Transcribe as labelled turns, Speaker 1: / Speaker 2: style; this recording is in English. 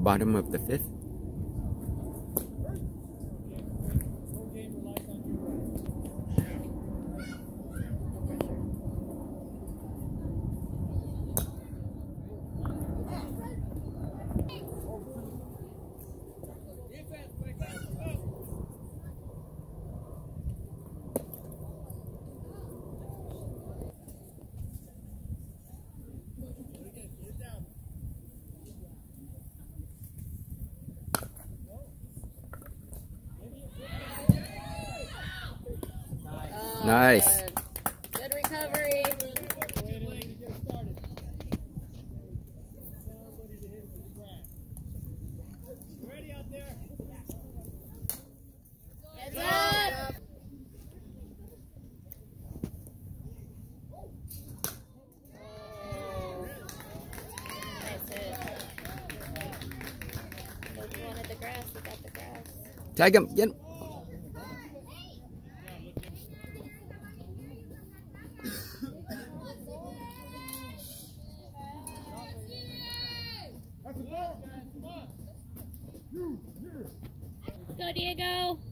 Speaker 1: Bottom of the fifth. Nice.
Speaker 2: Good recovery.
Speaker 3: Ready out there?
Speaker 2: Heads up. Nice hit. You wanted the grass, you got the grass.
Speaker 1: Tag him. Get him.
Speaker 2: Go, Diego.